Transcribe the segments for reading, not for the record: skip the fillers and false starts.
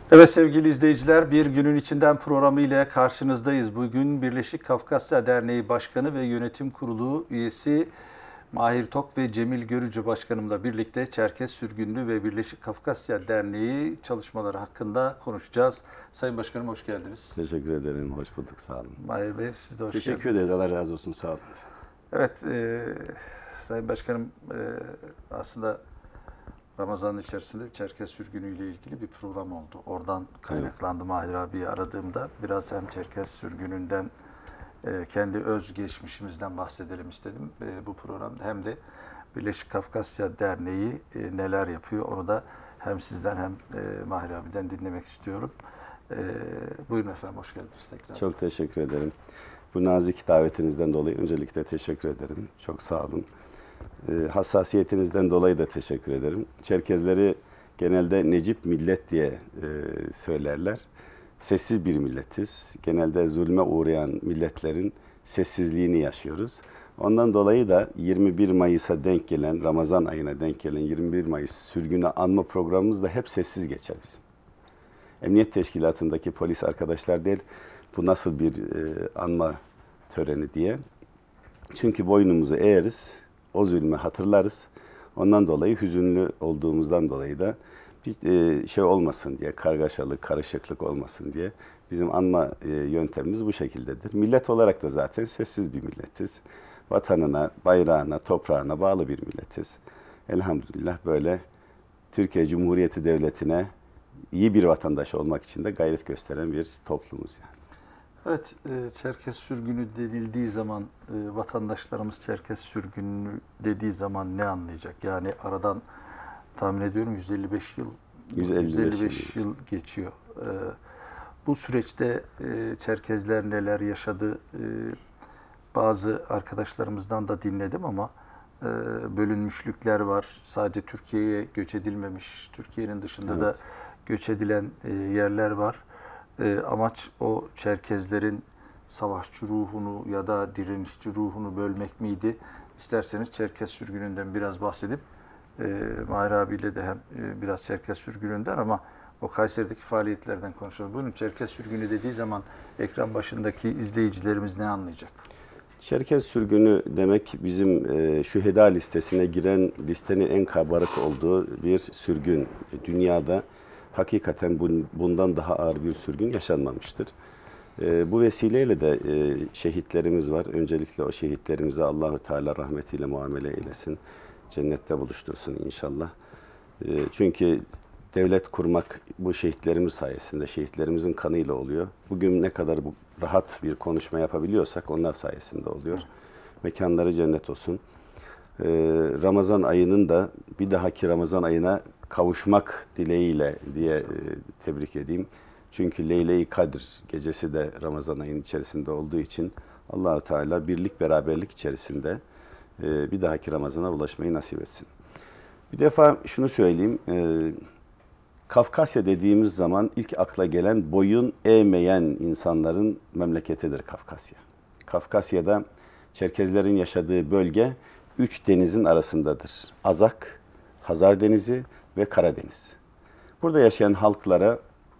Evet sevgili izleyiciler, Bir Günün İçinden programı ile karşınızdayız. Bugün Birleşik Kafkasya Derneği Başkanı ve Yönetim Kurulu üyesi Mahir Tok ve Cemil Görücü Başkanımla birlikte Çerkez Sürgünlüğü ve Birleşik Kafkasya Derneği çalışmaları hakkında konuşacağız. Sayın Başkanım hoş geldiniz. Teşekkür ederim, hoş bulduk, sağ olun. Mahir Bey siz de hoş geldiniz. Teşekkür ederiz, Allah razı olsun, sağ olun. Evet, Sayın Başkanım aslında Ramazan'ın içerisinde Çerkez sürgünü ile ilgili bir program oldu. Oradan kaynaklandı. Mahir abiyi aradığımda biraz hem Çerkez sürgününden kendi öz geçmişimizden bahsedelim istedim bu programda. Hem de Birleşik Kafkasya Derneği neler yapıyor onu da hem sizden hem Mahir abiden dinlemek istiyorum. Buyurun efendim, hoş geldiniz tekrar. Çok teşekkür ederim. Bu nazik davetinizden dolayı öncelikle teşekkür ederim. Çok sağ olun. Hassasiyetinizden dolayı da teşekkür ederim. Çerkezleri genelde Necip millet diye söylerler. Sessiz bir milletiz. Genelde zulme uğrayan milletlerin sessizliğini yaşıyoruz. Ondan dolayı da 21 Mayıs'a denk gelen, Ramazan ayına denk gelen 21 Mayıs sürgünü anma programımız da hep sessiz geçer bizim. Emniyet Teşkilatı'ndaki polis arkadaşlar değil, bu nasıl bir anma töreni diye. Çünkü boynumuzu eğeriz, o zulmü hatırlarız. Ondan dolayı hüzünlü olduğumuzdan dolayı da bir şey olmasın diye, kargaşalık, karışıklık olmasın diye bizim anma yöntemimiz bu şekildedir. Millet olarak da zaten sessiz bir milletiz. Vatanına, bayrağına, toprağına bağlı bir milletiz. Elhamdülillah böyle Türkiye Cumhuriyeti Devleti'ne iyi bir vatandaş olmak için de gayret gösteren bir toplumuz yani. Evet, Çerkez sürgünü denildiği zaman vatandaşlarımız Çerkez sürgünü dediği zaman ne anlayacak? Yani aradan tahmin ediyorum 155 yıl geçiyor. Bu süreçte Çerkezler neler yaşadı? Bazı arkadaşlarımızdan da dinledim ama bölünmüşlükler var. Sadece Türkiye'ye göç edilmemiş, Türkiye'nin dışında da göç edilen yerler var. Amaç o Çerkezlerin savaşçı ruhunu ya da direnişçi ruhunu bölmek miydi? İsterseniz Çerkez sürgününden biraz bahsedip Mahir abiyle de hem biraz Çerkez sürgününden ama o Kayseri'deki faaliyetlerden konuşalım. Buyurun, Çerkez sürgünü dediği zaman ekran başındaki izleyicilerimiz ne anlayacak? Çerkez sürgünü demek bizim şüheda listesine giren listenin en kabarık olduğu bir sürgün. Dünyada hakikaten bundan daha ağır bir sürgün yaşanmamıştır. Bu vesileyle de şehitlerimiz var. Öncelikle o şehitlerimize Allahu Teala rahmetiyle muamele eylesin. Cennette buluştursun inşallah. Çünkü devlet kurmak bu şehitlerimiz sayesinde, şehitlerimizin kanıyla oluyor. Bugün ne kadar rahat bir konuşma yapabiliyorsak onlar sayesinde oluyor. Mekanları cennet olsun. Ramazan ayının da bir dahaki Ramazan ayına kavuşmak dileğiyle diye tebrik edeyim. Çünkü Leyle-i Kadir gecesi de Ramazan ayının içerisinde olduğu için Allah-u Teala birlik beraberlik içerisinde bir dahaki Ramazan'a ulaşmayı nasip etsin. Bir defa şunu söyleyeyim. Kafkasya dediğimiz zaman ilk akla gelen boyun eğmeyen insanların memleketidir Kafkasya. Kafkasya'da Çerkezlerin yaşadığı bölge 3 denizin arasındadır. Azak, Hazar Denizi ve Karadeniz. Burada yaşayan halklara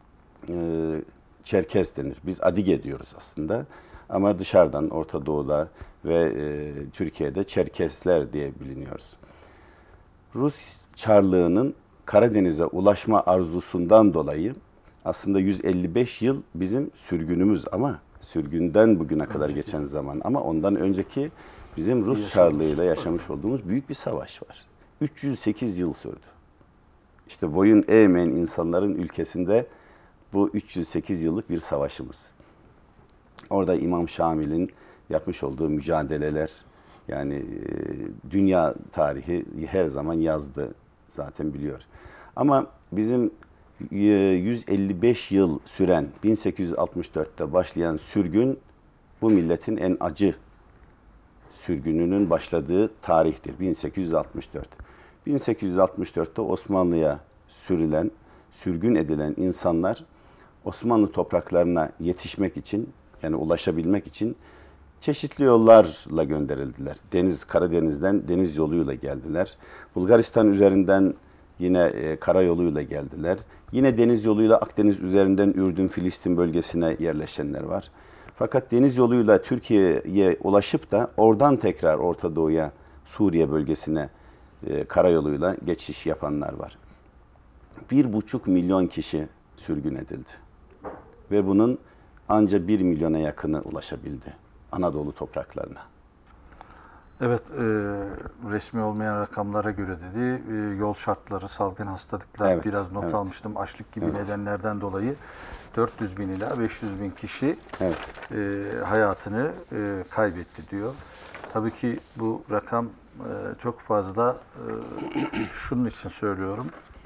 Çerkez denir. Biz Adige diyoruz aslında. Ama dışarıdan Orta Doğu'da ve Türkiye'de Çerkesler diye biliniyoruz. Rus Çarlığı'nın Karadeniz'e ulaşma arzusundan dolayı aslında 155 yıl bizim sürgünümüz ama sürgünden bugüne kadar geçen zaman ama ondan önceki bizim Rus Çarlığı'yla yaşamış olduğumuz büyük bir savaş var. 308 yıl sürdü. İşte boyun eğmeyen insanların ülkesinde bu 308 yıllık bir savaşımız. Orada İmam Şamil'in yapmış olduğu mücadeleler, yani dünya tarihi her zaman yazdı zaten biliyor. Ama bizim 155 yıl süren 1864'te başlayan sürgün bu milletin en acı sürgününün başladığı tarihtir. 1864. 1864'te Osmanlı'ya sürgün edilen insanlar Osmanlı topraklarına yetişmek için, yani ulaşabilmek için çeşitli yollarla gönderildiler. Karadeniz'den deniz yoluyla geldiler. Bulgaristan üzerinden Yine karayoluyla geldiler. Yine deniz yoluyla Akdeniz üzerinden Ürdün, Filistin bölgesine yerleşenler var. Fakat deniz yoluyla Türkiye'ye ulaşıp da oradan tekrar Orta Doğu'ya, Suriye bölgesine karayoluyla geçiş yapanlar var. 1,5 milyon kişi sürgün edildi. Ve bunun anca 1 milyona yakını ulaşabildi Anadolu topraklarına. Evet, resmi olmayan rakamlara göre dedi, yol şartları, salgın hastalıklar, Evet, biraz not evet. almıştım, açlık gibi Evet. nedenlerden dolayı 400 bin ila 500 bin kişi Evet. hayatını kaybetti diyor. Tabii ki bu rakam çok fazla, şunun için söylüyorum.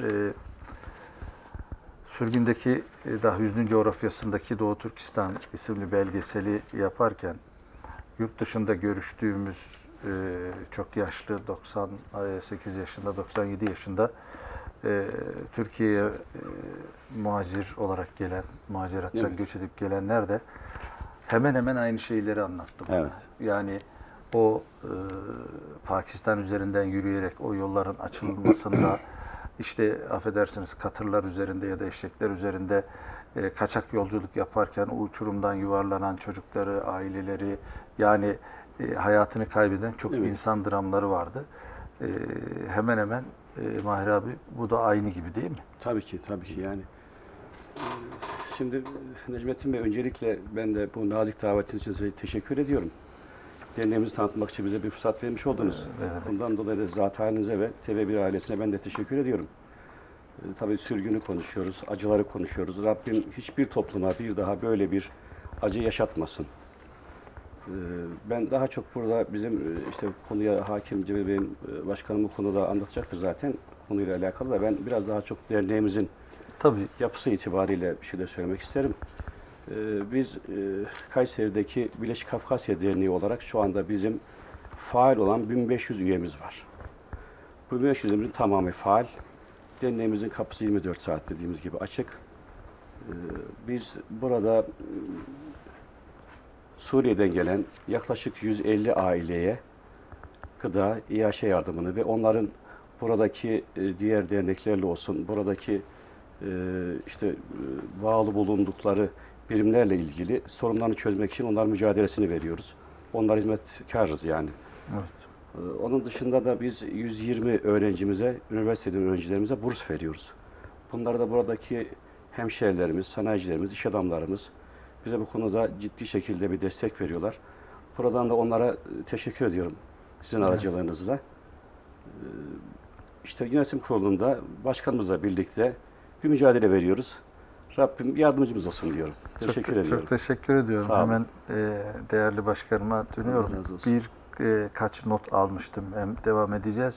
Sürgündeki daha Hüznün coğrafyasındaki Doğu Türkistan isimli belgeseli yaparken yurt dışında görüştüğümüz çok yaşlı 98 yaşında 97 yaşında Türkiye'ye muhacir olarak gelen, muhacirattan Evet. göç edip gelenler de hemen hemen aynı şeyleri anlattı bana. Evet. Yani o Pakistan üzerinden yürüyerek o yolların açılmasında işte affedersiniz katırlar üzerinde ya da eşekler üzerinde kaçak yolculuk yaparken o uçurumdan yuvarlanan çocukları, aileleri, yani hayatını kaybeden çok Evet. insan dramları vardı. Hemen hemen Mahir abi bu da aynı gibi değil mi? Tabii ki, tabii ki yani. Şimdi Necmettin Bey, öncelikle ben de bu nazik davetiniz için size teşekkür ediyorum. Derneğimizi tanıtmak için bize bir fırsat vermiş oldunuz. Evet. Bundan dolayı da zat halinize ve TV1 ailesine ben de teşekkür ediyorum. Tabii sürgünü konuşuyoruz, acıları konuşuyoruz. Rabbim hiçbir topluma bir daha böyle bir acı yaşatmasın. Ben daha çok burada bizim işte konuya hakim Cemil Bey'in başkanım bu konuda anlatacaktır zaten konuyla alakalı da ben biraz daha çok derneğimizin Tabii. yapısı itibariyle bir şey de söylemek isterim. Biz Kayseri'deki Birleşik Kafkasya Derneği olarak şu anda bizim faal olan 1500 üyemiz var. Bu 1500 üyemizin tamamı faal. Derneğimizin kapısı 24 saat dediğimiz gibi açık. Biz burada Suriye'den gelen yaklaşık 150 aileye gıda, İHŞ yardımını ve onların buradaki diğer derneklerle olsun, buradaki bağlı bulundukları birimlerle ilgili sorunlarını çözmek için onların mücadelesini veriyoruz. Onlar hizmetkarız yani. Evet. Onun dışında da biz 120 öğrencimize, üniversiteden öğrencilerimize burs veriyoruz. Bunları da buradaki hemşehrilerimiz, sanayicilerimiz, iş adamlarımız bize bu konuda ciddi şekilde bir destek veriyorlar. Buradan da onlara teşekkür ediyorum sizin aracılığınızla. İşte yönetim kurulunda başkanımızla birlikte bir mücadele veriyoruz. Rabbim yardımcımız olsun diyorum. Teşekkür ediyorum. Çok teşekkür ediyorum. Sağ olun. Hemen değerli başkanıma dönüyorum. Allah razı olsun. Birkaç not almıştım. Hem devam edeceğiz.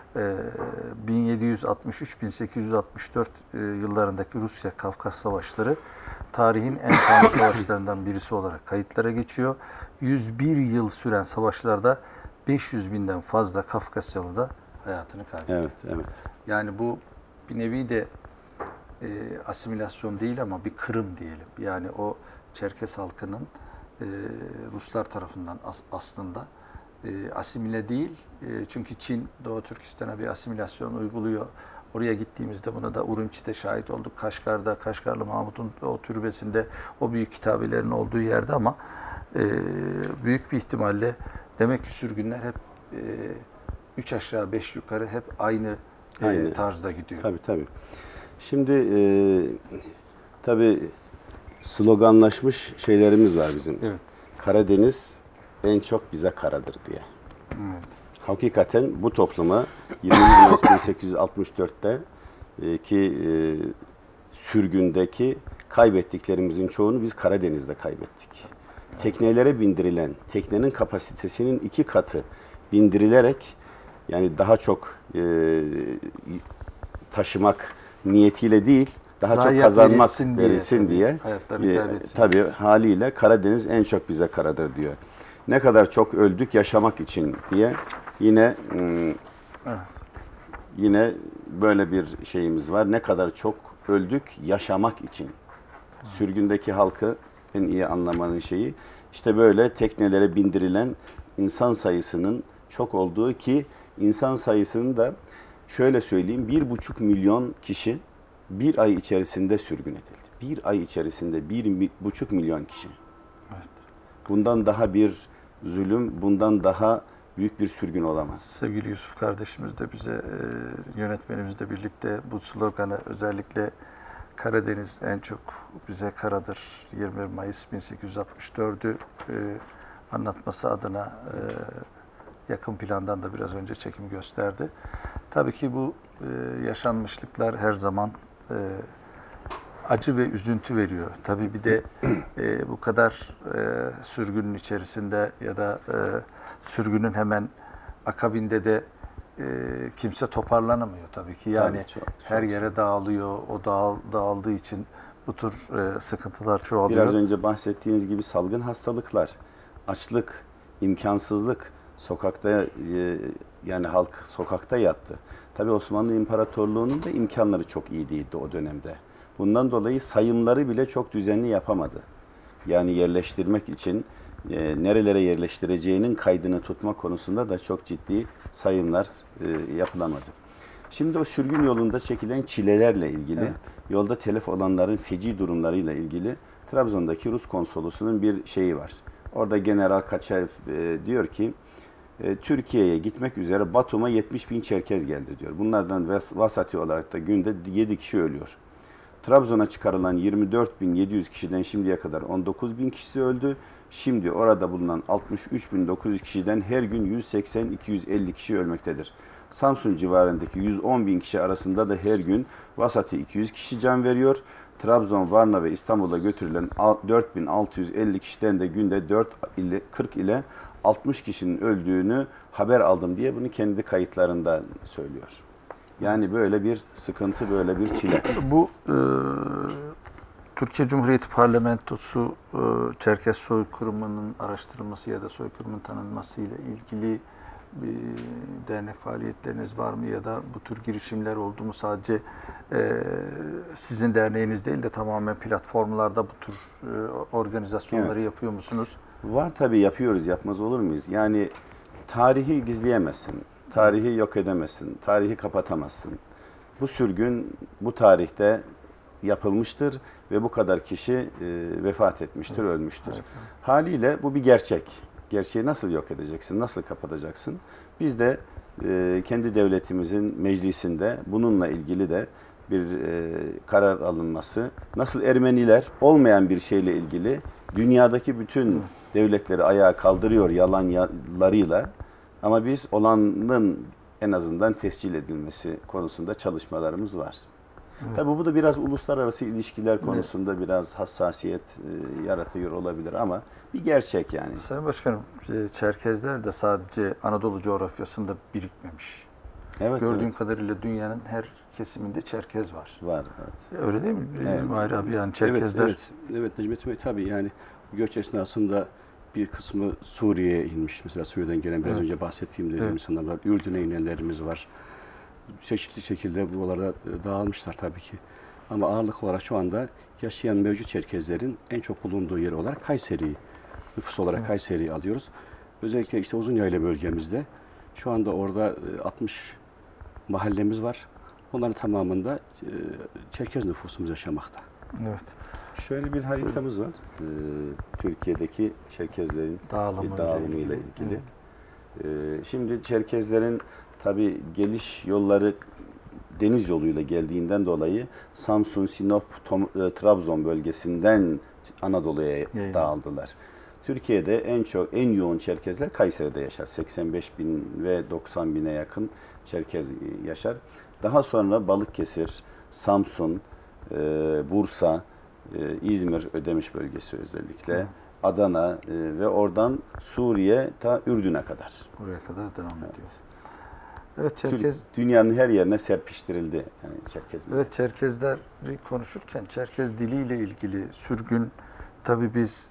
1763-1864 yıllarındaki Rusya-Kafkas Savaşları tarihin en kanlı savaşlarından birisi olarak kayıtlara geçiyor. 101 yıl süren savaşlarda 500 binden fazla Kafkasyalı da hayatını kaybetti. Evet, evet. Yani bu bir nevi de asimilasyon değil ama bir kırım diyelim. Yani o Çerkes halkının Ruslar tarafından aslında asimile değil. Çünkü Çin Doğu Türkistan'a bir asimilasyon uyguluyor. Oraya gittiğimizde buna da Urumçi'de şahit olduk. Kaşgar'da, Kaşgarlı Mahmut'un o türbesinde, o büyük kitabelerin olduğu yerde ama büyük bir ihtimalle demek ki sürgünler hep 3 aşağı 5 yukarı hep aynı tarzda gidiyor. Tabii tabii. Şimdi tabii sloganlaşmış şeylerimiz var bizim. Evet. Karadeniz en çok bize karadır diye. Evet. Hakikaten bu topluma 20 Mayıs 1864'te ki sürgündeki kaybettiklerimizin çoğunu biz Karadeniz'de kaybettik. Teknelere bindirilen, teknenin kapasitesinin 2 katı bindirilerek yani daha çok taşımak niyetiyle değil, daha çok Zayiat kazanmak verilsin diye, diye hayatlarını kaybetsin. tabii haliyle Karadeniz en çok bize karadır diyor. Ne kadar çok öldük yaşamak için diye yine yine böyle bir şeyimiz var. Ne kadar çok öldük yaşamak için. Sürgündeki halkı en iyi anlamanın şeyi işte böyle teknelere bindirilen insan sayısının çok olduğu ki insan sayısının da Şöyle söyleyeyim, 1,5 milyon kişi bir ay içerisinde sürgün edildi. Bir ay içerisinde 1,5 milyon kişi. Evet. Bundan daha bir zulüm, bundan daha büyük bir sürgün olamaz. Sevgili Yusuf kardeşimiz de bize, yönetmenimizle birlikte bu sloganı, özellikle Karadeniz en çok bize karadır, 20 Mayıs 1864'ü anlatması adına yakın plandan da biraz önce çekim gösterdi. Tabii ki bu yaşanmışlıklar her zaman acı ve üzüntü veriyor. Tabii bir de bu kadar sürgünün içerisinde ya da sürgünün hemen akabinde de kimse toparlanamıyor tabii ki. Yani Tabii, çok her yere sıkıntı. dağılıyor. O dağıldığı için bu tür sıkıntılar çoğalıyor. Biraz önce bahsettiğiniz gibi salgın hastalıklar, açlık, imkansızlık, sokakta yani halk sokakta yattı. Tabii Osmanlı İmparatorluğu'nun da imkanları çok iyi değildi o dönemde. Bundan dolayı sayımları bile çok düzenli yapamadı. Yani yerleştirmek için nerelere yerleştireceğinin kaydını tutma konusunda da çok ciddi sayımlar yapılamadı. Şimdi o sürgün yolunda çekilen çilelerle ilgili, Evet. yolda telef olanların feci durumlarıyla ilgili Trabzon'daki Rus konsolosunun bir şeyi var. Orada General Kaçaev diyor ki, Türkiye'ye gitmek üzere Batum'a 70 bin Çerkez geldi diyor. Bunlardan vasati olarak da günde 7 kişi ölüyor. Trabzon'a çıkarılan 24.700 kişiden şimdiye kadar 19.000 kişisi öldü. Şimdi orada bulunan 63.900 kişiden her gün 180-250 kişi ölmektedir. Samsun civarındaki 110.000 kişi arasında da her gün vasati 200 kişi can veriyor. Trabzon, Varna ve İstanbul'a götürülen 4.650 kişiden de günde 40 ile 60 kişinin öldüğünü haber aldım diye bunu kendi kayıtlarında söylüyor. Yani böyle bir sıkıntı, böyle bir çile. Bu Türkiye Cumhuriyeti Parlamentosu Çerkez soykırımının araştırılması ya da soykırımın tanınması ile ilgili bir dernek faaliyetleriniz var mı ya da bu tür girişimler oldu mu? Sadece sizin derneğiniz değil de tamamen platformlarda bu tür organizasyonları Evet. yapıyor musunuz? Var tabii, yapıyoruz, yapmaz olur muyuz? Yani tarihi gizleyemezsin, tarihi yok edemezsin, tarihi kapatamazsın. Bu sürgün bu tarihte yapılmıştır ve bu kadar kişi vefat etmiştir, ölmüştür. Haliyle bu bir gerçek. Gerçeği nasıl yok edeceksin, nasıl kapatacaksın? Biz de kendi devletimizin meclisinde bununla ilgili de bir karar alınması, nasıl Ermeniler olmayan bir şeyle ilgili dünyadaki bütün devletleri ayağa kaldırıyor yalanlarıyla, ama biz olanın en azından tescil edilmesi konusunda çalışmalarımız var. Tabii bu da biraz uluslararası ilişkiler konusunda biraz hassasiyet yaratıyor olabilir ama bir gerçek yani. Sayın Başkanım, Çerkezler de sadece Anadolu coğrafyasında birikmemiş. Evet, Gördüğüm evet. kadarıyla dünyanın her kesiminde Çerkez var. Var, evet. Öyle değil mi? Evet. Mahir abi, yani Çerkezler. Evet Necmettin Bey, tabii yani göç esnasında bir kısmı Suriye'ye inmiş. Mesela Suriye'den gelen biraz önce bahsettiğim dediğim insanlar var. Ürdün'e inenlerimiz var. Çeşitli şekilde buralara dağılmışlar tabii ki. Ama ağırlık olarak şu anda yaşayan mevcut Çerkezlerin en çok bulunduğu yer olarak Kayseri'yi, nüfus olarak Kayseri'yi alıyoruz. Özellikle işte Uzunyayla bölgemizde şu anda orada 60 mahallemiz var. Onların tamamında Çerkez nüfusumuz yaşamakta. Evet. Şöyle bir haritamız var. Türkiye'deki Çerkezlerin dağılımıyla ilgili. Şimdi Çerkezlerin tabii geliş yolları deniz yoluyla geldiğinden dolayı Samsun, Sinop, Trabzon bölgesinden Anadolu'ya dağıldılar. Türkiye'de en yoğun Çerkezler Kayseri'de yaşar. 85 bin ve 90 bine yakın Çerkez yaşar. Daha sonra Balıkesir, Samsun, Bursa, İzmir, Ödemiş bölgesi özellikle, Adana ve oradan Suriye ta Ürdün'e kadar. Buraya kadar devam ediyor. Evet. Evet, Çerkez. Dünyanın her yerine serpiştirildi yani Çerkez. Evet, Çerkezleri konuşurken Çerkez diliyle ilgili sürgün, tabii biz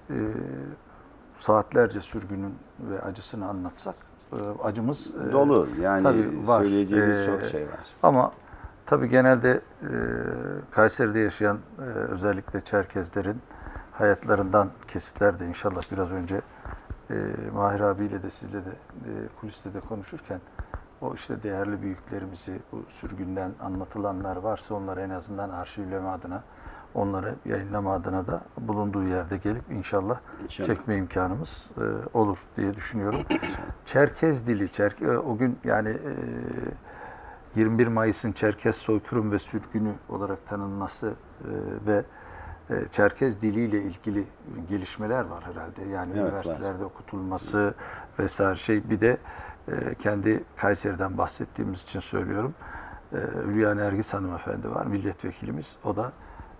saatlerce sürgünün ve acısını anlatsak acımız dolu. Yani tabii var. Söyleyeceğimiz çok şey var. Ama tabii genelde Kayseri'de yaşayan özellikle Çerkezlerin hayatlarından kesitler de inşallah biraz önce Mahir abiyle de sizle de kuliste de konuşurken o işte değerli büyüklerimizi, bu sürgünden anlatılanlar varsa onları en azından arşivleme adına, onları yayınlama adına da bulunduğu yerde gelip inşallah çekme imkanımız olur diye düşünüyorum. Çerkez dili, o gün yani 21 Mayıs'ın Çerkez soykırım ve sürgünü olarak tanınması ve Çerkez diliyle ilgili gelişmeler var herhalde. Yani evet, üniversitelerde okutulması vesaire bir de kendi Kayseri'den bahsettiğimiz için söylüyorum. Hülya Nergis hanımefendi var, milletvekilimiz. O da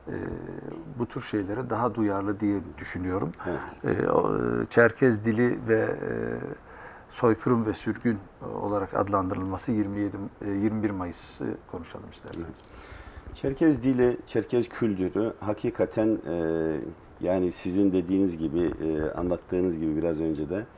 bu tür şeylere daha duyarlı diye düşünüyorum. Evet. Çerkez dili ve soykırım ve sürgün olarak adlandırılması 21 Mayıs'ı konuşalım isterseniz. Çerkez dili, Çerkez kültürü hakikaten yani sizin dediğiniz gibi, anlattığınız gibi biraz önce de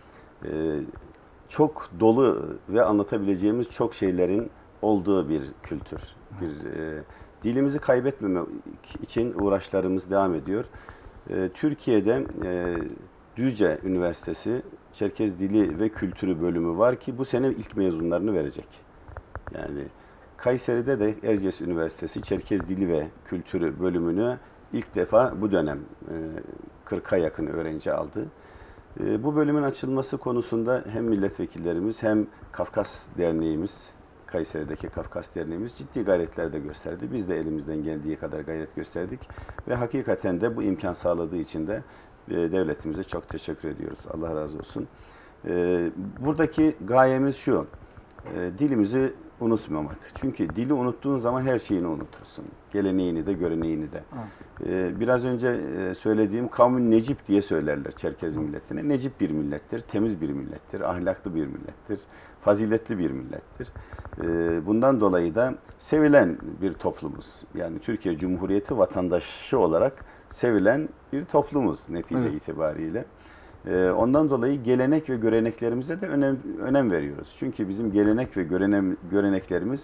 çok dolu ve anlatabileceğimiz çok şeylerin olduğu bir kültür. Dilimizi kaybetmemek için uğraşlarımız devam ediyor. Türkiye'de Düzce Üniversitesi Çerkez Dili ve Kültürü bölümü var ki bu sene ilk mezunlarını verecek. Yani Kayseri'de de Erciyes Üniversitesi Çerkez Dili ve Kültürü bölümünü ilk defa bu dönem 40'a yakın öğrenci aldı. Bu bölümün açılması konusunda hem milletvekillerimiz hem Kafkas Derneğimiz, Kayseri'deki Kafkas Derneğimiz ciddi gayretler de gösterdi. Biz de elimizden geldiği kadar gayret gösterdik. Ve hakikaten de bu imkan sağladığı için de devletimize çok teşekkür ediyoruz. Allah razı olsun. Buradaki gayemiz şu, dilimizi unutmamak. Çünkü dili unuttuğun zaman her şeyini unutursun. Geleneğini de, göreneğini de. Biraz önce söylediğim kavmin necip diye söylerler Çerkez milletine. Necip bir millettir, temiz bir millettir, ahlaklı bir millettir, faziletli bir millettir. Bundan dolayı da sevilen bir toplumuz. Yani Türkiye Cumhuriyeti vatandaşı olarak sevilen bir toplumuz netice itibariyle. Ondan dolayı gelenek ve göreneklerimize de önem veriyoruz. Çünkü bizim gelenek ve göreneklerimiz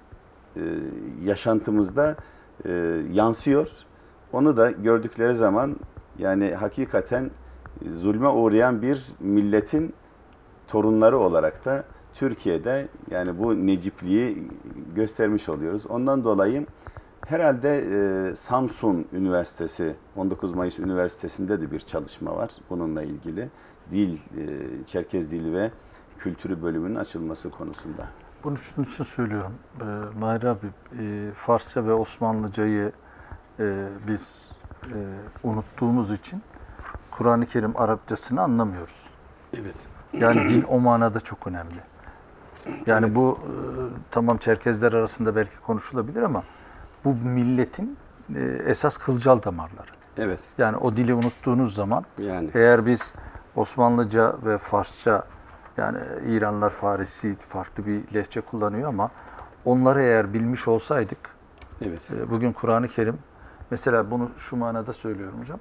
yaşantımızda yansıyor. Onu da gördükleri zaman yani hakikaten zulme uğrayan bir milletin torunları olarak da Türkiye'de yani bu necipliği göstermiş oluyoruz. Ondan dolayı herhalde Samsun Üniversitesi, 19 Mayıs Üniversitesi'nde de bir çalışma var bununla ilgili. Çerkez Dili ve Kültürü bölümünün açılması konusunda. Bunun için söylüyorum. Mahir abi, Farsça ve Osmanlıcayı biz unuttuğumuz için Kur'an-ı Kerim Arapçasını anlamıyoruz. Evet. Yani dil o manada çok önemli. Yani bu tamam Çerkezler arasında belki konuşulabilir ama bu milletin esas kılcal damarları. Evet. Yani o dili unuttuğunuz zaman Yani. eğer biz Osmanlıca ve Farsça, yani İranlılar Farisi farklı bir lehçe kullanıyor ama onları eğer bilmiş olsaydık Evet. Bugün Kur'an-ı Kerim, mesela bunu şu manada söylüyorum hocam.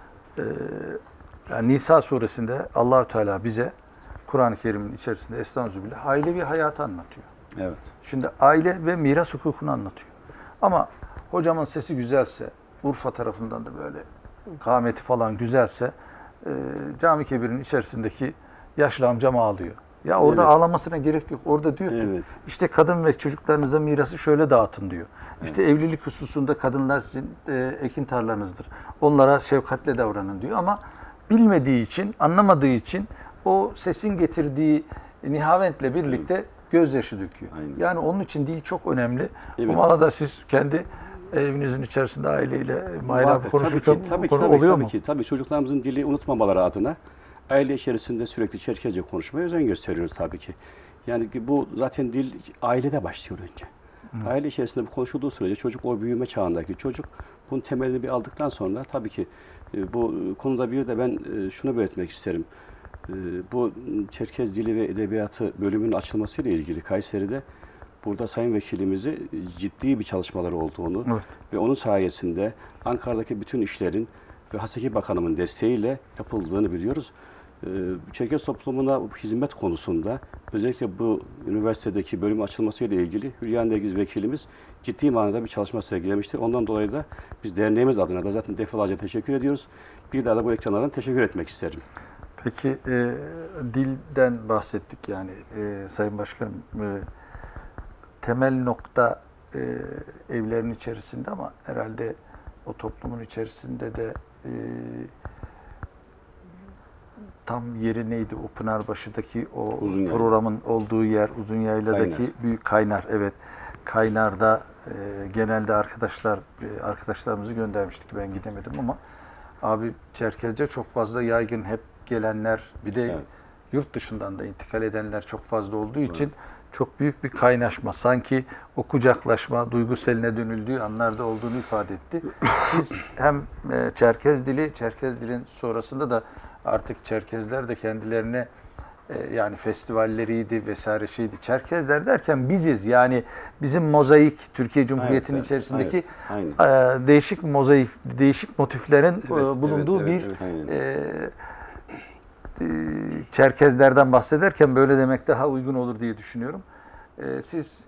Yani Nisa suresinde Allahü Teala bize Kur'an-ı Kerim'in içerisinde Estağfirullah ailevi hayatı anlatıyor. Evet. Şimdi aile ve miras hukukunu anlatıyor. Ama hocamın sesi güzelse, Urfa tarafından da böyle kâmeti falan güzelse Cami Kebir'in içerisindeki yaşlı amcam ağlıyor. Ya orada Evet. ağlamasına gerek yok. Orada diyor ki Evet. işte kadın ve çocuklarınıza mirası şöyle dağıtın diyor. İşte evlilik hususunda kadınlar sizin ekin tarlanızdır. Onlara şefkatle davranın diyor ama bilmediği için, anlamadığı için o sesin getirdiği nihaventle birlikte gözyaşı döküyor. Aynen. Yani onun için dil çok önemli. Evet. Bu manada siz kendi evinizin içerisinde aileyle Mahir abi konuşurken tabii konu oluyor mu? Tabii ki. Tabii çocuklarımızın dili unutmamaları adına aile içerisinde sürekli Çerkezce konuşmaya özen gösteriyoruz tabii ki. Yani bu zaten dil ailede başlıyor önce. Aile içerisinde bu konuşulduğu sürece çocuk o büyüme çağındaki çocuk bunun temelini bir aldıktan sonra tabii ki bu konuda bir de ben şunu belirtmek isterim. Bu Çerkez Dili ve Edebiyatı bölümünün açılmasıyla ilgili Kayseri'de burada Sayın Vekilimizi ciddi bir çalışmaları olduğunu ve onun sayesinde Ankara'daki bütün işlerin ve Haseki Bakanımın desteğiyle yapıldığını biliyoruz. Çerkez toplumuna hizmet konusunda özellikle bu üniversitedeki bölüm açılmasıyla ilgili Hülya Nergiz Vekilimiz ciddi manada bir çalışma sergilemiştir. Ondan dolayı da biz derneğimiz adına da zaten defalarca teşekkür ediyoruz. Bir daha da bu ekranlardan teşekkür etmek isterim. Peki dilden bahsettik yani Sayın Başkanım. temel nokta evlerin içerisinde ama herhalde o toplumun içerisinde de tam yeri neydi? O Pınarbaşı'daki o Uzunyayla. programın olduğu yer, Uzunyaylı'daki Kaynar. Büyük Kaynar. Evet. Kaynar'da genelde arkadaşlarımızı göndermiştik. Ben gidemedim ama abi Çerkezce çok fazla yaygın. Hep gelenler, bir de Evet. yurt dışından da intikal edenler çok fazla olduğu için çok büyük bir kaynaşma. Sanki o kucaklaşma, duygu seline dönüldüğü anlarda olduğunu ifade etti. Siz hem Çerkez dilin sonrasında da artık Çerkezler de kendilerine yani festivalleriydi vesaire şeydi. Çerkezler derken biziz. Yani bizim mozaik, Türkiye Cumhuriyeti'nin Evet, içerisindeki evet, aynen. değişik mozaik, değişik motiflerin Evet, bulunduğu evet, bir evet, aynen. Çerkezlerden bahsederken böyle demek daha uygun olur diye düşünüyorum. Siz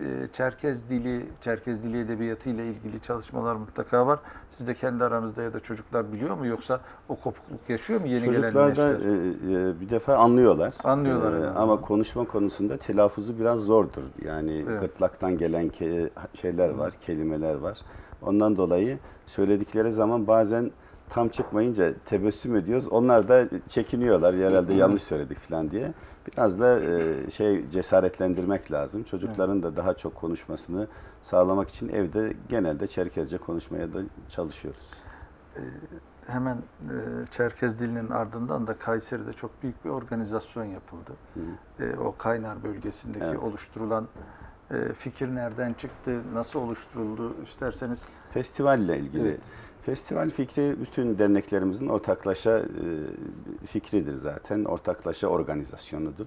Çerkez dili edebiyatı ile ilgili çalışmalar mutlaka var. Siz de kendi aranızda ya da çocuklar biliyor mu, yoksa o kopukluk yaşıyor mu yeni gelen Çocuklar da neşter? bir defa anlıyorlar. Anlıyorlar en azından. Ama konuşma konusunda telaffuzu biraz zordur. Yani Evet. gırtlaktan gelen şeyler var, kelimeler var. Ondan dolayı söyledikleri zaman bazen tam çıkmayınca tebessüm ediyoruz. Onlar da çekiniyorlar herhalde yanlış söyledik falan diye. Biraz da cesaretlendirmek lazım. Çocukların da daha çok konuşmasını sağlamak için evde genelde Çerkezce konuşmaya da çalışıyoruz. Hemen Çerkez dilinin ardından da Kayseri'de çok büyük bir organizasyon yapıldı. O Kaynar bölgesindeki Evet. oluşturulan fikir nereden çıktı, nasıl oluşturuldu isterseniz. Festivalle ilgili. Evet. Festival fikri bütün derneklerimizin ortaklaşa fikridir zaten. Ortaklaşa organizasyonudur.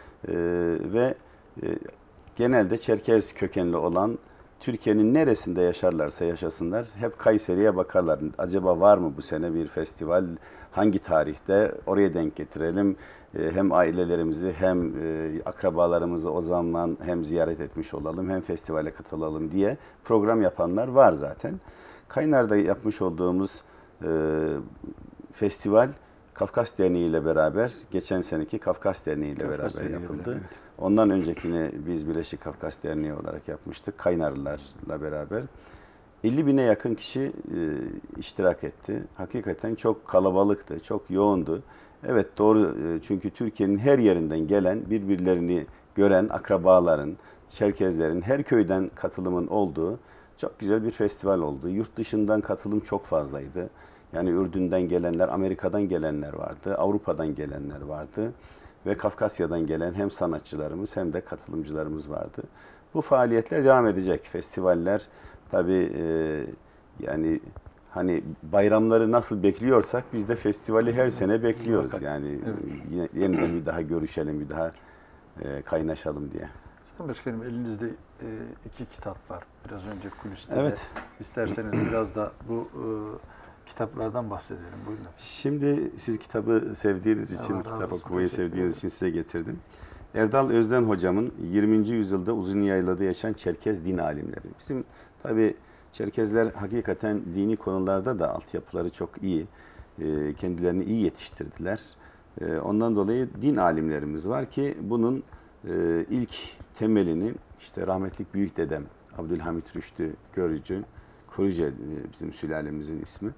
Ve genelde Çerkez kökenli olan, Türkiye'nin neresinde yaşarlarsa yaşasınlar hep Kayseri'ye bakarlar. Acaba var mı bu sene bir festival? Hangi tarihte? Oraya denk getirelim. Hem ailelerimizi hem akrabalarımızı o zaman hem ziyaret etmiş olalım hem festivale katılalım diye program yapanlar var zaten. Kaynar'da yapmış olduğumuz festival Kafkas Derneği ile beraber, geçen seneki Kafkas Derneği ile Kafkas beraber Derneği ile yapıldı. beraber, evet. Ondan öncekini biz Birleşik Kafkas Derneği olarak yapmıştık. Kaynarlılarla beraber. 50 bine yakın kişi iştirak etti. Hakikaten çok kalabalıktı, çok yoğundu. Evet doğru, çünkü Türkiye'nin her yerinden gelen, birbirlerini gören akrabaların, Çerkezlerin, her köyden katılımın olduğu çok güzel bir festival oldu. Yurt dışından katılım çok fazlaydı. Yani Ürdün'den gelenler, Amerika'dan gelenler vardı, Avrupa'dan gelenler vardı ve Kafkasya'dan gelen hem sanatçılarımız hem de katılımcılarımız vardı. Bu faaliyetler devam edecek. Festivaller tabii yani hani bayramları nasıl bekliyorsak biz de festivali her sene bekliyoruz. Yani yeniden bir daha görüşelim, bir daha kaynaşalım diye. Sayın Başkanım, elinizde 2 kitap var. Biraz önce kuliste Evet. de. İsterseniz biraz da bu kitaplardan bahsedelim. Buyurun. Şimdi siz kitabı sevdiğiniz için, Allah razı kitap olsun. okumayı Teşekkür sevdiğiniz için size getirdim. Erdal Özden hocamın 20. yüzyılda Uzunyayla'da yaşayan Çerkez din alimleri. Bizim tabii Çerkezler hakikaten dini konularda da altyapıları çok iyi. Kendilerini iyi yetiştirdiler. Ondan dolayı din alimlerimiz var ki bunun ilk temelini işte rahmetli büyük dedem Abdülhamit Rüştü Görücü, Kuruce bizim sülalemizin ismi.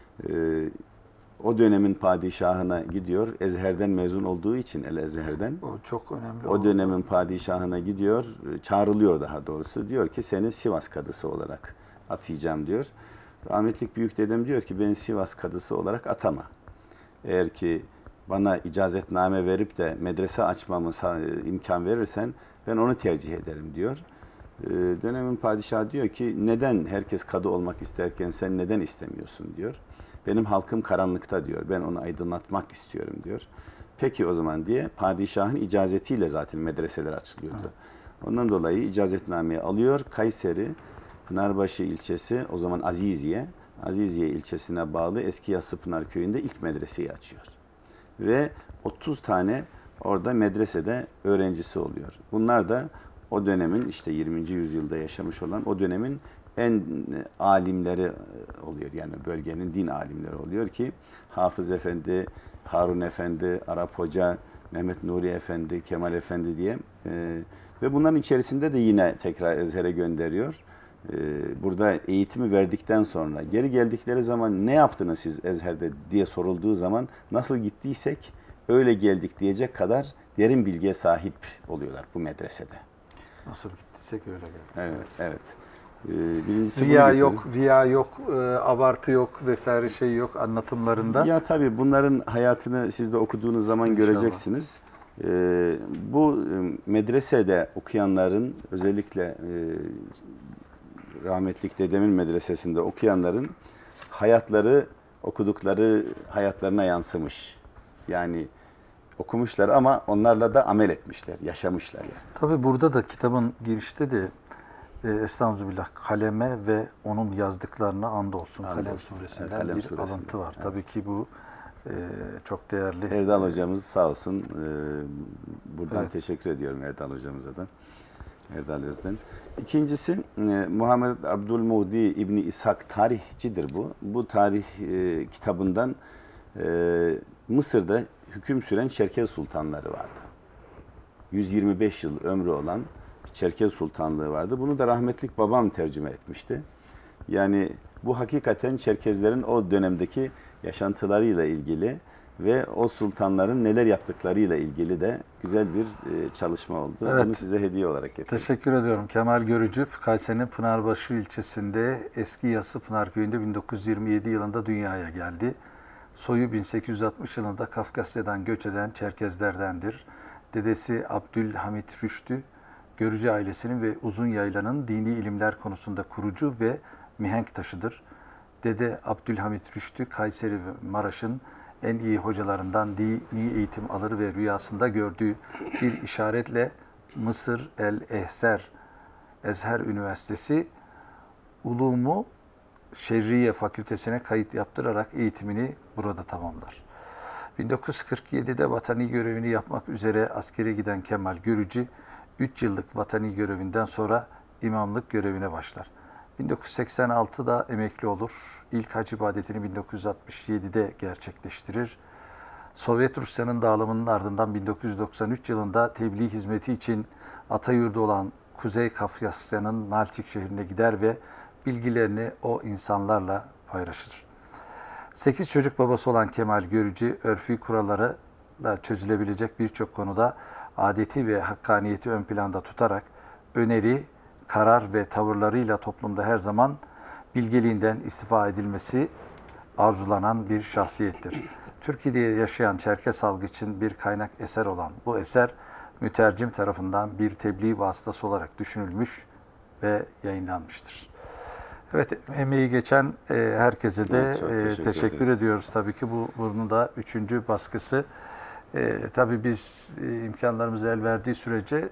O dönemin padişahına gidiyor. Ezher'den mezun olduğu için El-Ezher'den. O çok önemli. O dönemin padişahına gidiyor. Çağrılıyor daha doğrusu. Diyor ki seni Sivas kadısı olarak atayacağım diyor. Rahmetlik büyük dedem diyor ki beni Sivas kadısı olarak atama. Eğer ki bana icazetname verip de medrese açmamı imkan verirsen ben onu tercih ederim diyor. Dönemin padişahı diyor ki neden herkes kadı olmak isterken sen neden istemiyorsun diyor. Benim halkım karanlıkta diyor. Ben onu aydınlatmak istiyorum diyor. Peki o zaman diye padişahın icazetiyle zaten medreseler açılıyordu. Ondan dolayı icazetnameyi alıyor. Kayseri, Pınarbaşı ilçesi, o zaman Aziziye ilçesine bağlı Eski Yassıpınar köyünde ilk medreseyi açıyor. Ve 30 tane orada medresede öğrencisi oluyor. Bunlar da o dönemin işte 20. yüzyılda yaşamış olan o dönemin en alimleri oluyor. Yani bölgenin din alimleri oluyor ki Hafız Efendi, Harun Efendi, Arap Hoca, Mehmet Nuri Efendi, Kemal Efendi diye. Ve bunların içerisinde de yine tekrar Ezher'e gönderiyor. Burada eğitimi verdikten sonra geri geldikleri zaman ne yaptınız siz Ezher'de diye sorulduğu zaman nasıl gittiysek öyle geldik diyecek kadar derin bilgiye sahip oluyorlar bu medresede. Nasıl gittiysek öyle geldik. Evet, evet. Birincisi Riya bunu getirdim. yok, riya yok, abartı yok vesaire şey yok anlatımlarında. Ya tabii bunların hayatını siz de okuduğunuz zaman İnşallah. göreceksiniz. Bu medresede okuyanların özellikle rahmetlik dedemin medresesinde okuyanların hayatları okudukları hayatlarına yansımış. Yani okumuşlar ama onlarla da amel etmişler, yaşamışlar yani. Tabii burada da kitabın girişte de Estağfirullah kaleme ve onun yazdıklarına andolsun. Kalem Andolsun. suresinden Kalem bir suresinden. alıntı var. Evet. Tabii ki bu çok değerli. Erdal hocamız sağ olsun. Buradan Evet. teşekkür ediyorum Erdal hocamıza da. Erdal Özden. İkincisi Muhammed Abdülmuhdi İbni İshak tarihçidir bu. Bu tarih kitabından Mısır'da hüküm süren Çerkez sultanları vardı. 125 yıl ömrü olan Çerkez sultanlığı vardı. Bunu da rahmetlik babam tercüme etmişti. Yani bu hakikaten Çerkezlerin o dönemdeki yaşantılarıyla ilgili ve o sultanların neler yaptıklarıyla ilgili de güzel bir çalışma oldu. Evet. Bunu size hediye olarak getirdim. Teşekkür ediyorum. Kemal Görücü, Kayseri'nin Pınarbaşı ilçesinde Eski Yassı Pınar Köyü'nde 1927 yılında dünyaya geldi. Soyu 1860 yılında Kafkasya'dan göç eden Çerkezlerdendir. Dedesi Abdülhamit Rüştü, Görücü ailesinin ve Uzun Yayla'nın dini ilimler konusunda kurucu ve mihenk taşıdır. Dede Abdülhamit Rüştü, Kayseri ve Maraş'ın en iyi hocalarından dini eğitim alır ve rüyasında gördüğü bir işaretle Mısır Ezher Üniversitesi Ulumu Şerriye Fakültesine kayıt yaptırarak eğitimini burada tamamlar. 1947'de vatani görevini yapmak üzere askere giden Kemal Görücü, 3 yıllık vatani görevinden sonra imamlık görevine başlar. 1986'da emekli olur. İlk hac ibadetini 1967'de gerçekleştirir. Sovyet Rusya'nın dağılımının ardından 1993 yılında tebliğ hizmeti için atayurdu olan Kuzey Kafkasya'nın Nalçik şehrine gider ve bilgilerini o insanlarla paylaşır. 8 çocuk babası olan Kemal Görücü, örfü kurallarıyla çözülebilecek birçok konuda adeti ve hakkaniyeti ön planda tutarak öneri, karar ve tavırlarıyla toplumda her zaman bilgeliğinden istifa edilmesi arzulanan bir şahsiyettir. Türkiye'de yaşayan Çerkes halkı için bir kaynak eser olan bu eser, mütercim tarafından bir tebliğ vasıtası olarak düşünülmüş ve yayınlanmıştır. Evet, emeği geçen herkese de Evet, çok teşekkür ederiz. ediyoruz. Tabii ki bunun da 3. baskısı. Tabii biz imkanlarımız el verdiği sürece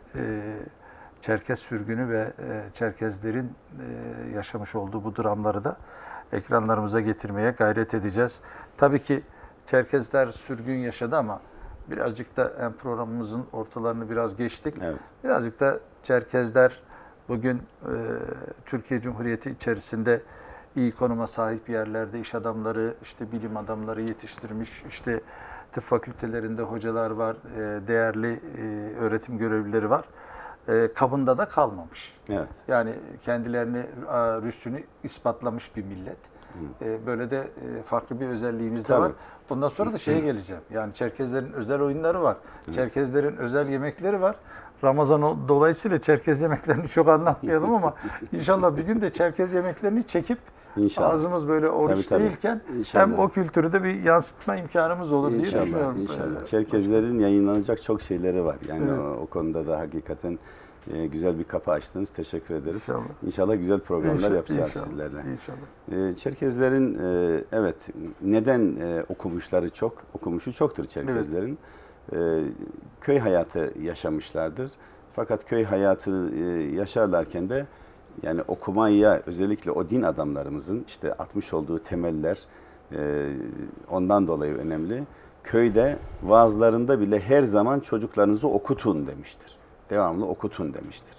Çerkez sürgünü ve Çerkezlerin yaşamış olduğu bu dramları da ekranlarımıza getirmeye gayret edeceğiz. Tabii ki Çerkezler sürgün yaşadı ama birazcık da hem programımızın ortalarını biraz geçtik. Evet. Birazcık da Çerkezler bugün Türkiye Cumhuriyeti içerisinde iyi konuma sahip yerlerde iş adamları, işte bilim adamları yetiştirmiş, işte tıp fakültelerinde hocalar var, değerli öğretim görevlileri var. Kabında da kalmamış. Evet. Yani kendilerini, rüştünü ispatlamış bir millet. Böyle de farklı bir özelliğimiz de Tabii. var. Bundan sonra da şeye geleceğim. Yani Çerkezlerin özel oyunları var. Çerkezlerin özel yemekleri var. Ramazan dolayısıyla Çerkez yemeklerini çok anlatmayalım ama inşallah bir gün de Çerkez yemeklerini çekip İnşallah. ağzımız böyle oruç Tabii. değilken İnşallah. hem o kültürü de bir yansıtma imkanımız olur diye İnşallah, düşünüyorum. inşallah. Çerkezlerin yayınlanacak çok şeyleri var. Yani o konuda da hakikaten güzel bir kapı açtınız. Teşekkür ederiz. İnşallah. İnşallah güzel programlar yapacağız İnşallah, sizlerle. İnşallah. Çerkezlerin evet neden okumuşları çok? Okumuşu çoktur Çerkezlerin. Köy hayatı yaşamışlardır. Fakat köy hayatı yaşarlarken de yani okumaya özellikle o din adamlarımızın işte atmış olduğu temeller ondan dolayı önemli. Köyde vaazlarında bile her zaman çocuklarınızı okutun demiştir. Devamlı okutun demiştir.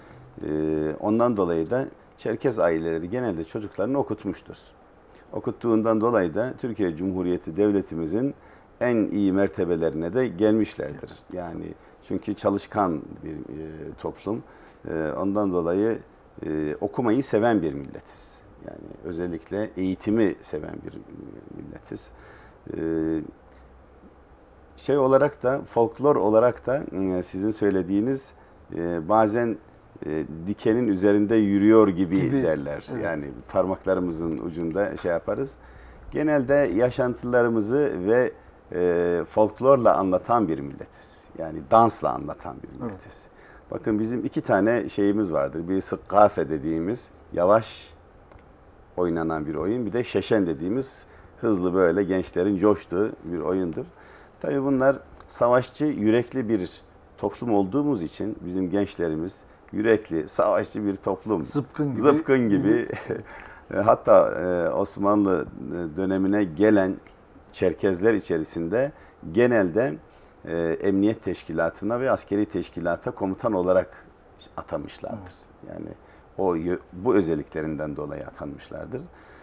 Ondan dolayı da Çerkez aileleri genelde çocuklarını okutmuştur. Okuttuğundan dolayı da Türkiye Cumhuriyeti Devletimizin en iyi mertebelerine de gelmişlerdir. Yani çünkü çalışkan bir toplum. Ondan dolayı okumayı seven bir milletiz. Yani özellikle eğitimi seven bir milletiz. Şey olarak da, folklor olarak da sizin söylediğiniz bazen dikenin üzerinde yürüyor gibi derler. Evet. Yani parmaklarımızın ucunda şey yaparız. Genelde yaşantılarımızı ve folklorla anlatan bir milletiz. Yani dansla anlatan bir milletiz. Evet. Bakın bizim 2 tane şeyimiz vardır. Bir sıkkafe dediğimiz yavaş oynanan bir oyun. Bir de şeşen dediğimiz hızlı böyle gençlerin coştuğu bir oyundur. Tabii bunlar savaşçı, yürekli bir toplum olduğumuz için bizim gençlerimiz yürekli, savaşçı bir toplum. Zıpkın gibi. Hatta Osmanlı dönemine gelen Çerkezler içerisinde genelde emniyet teşkilatına ve askeri teşkilata komutan olarak atamışlardır. Yani bu özelliklerinden dolayı atanmışlardır.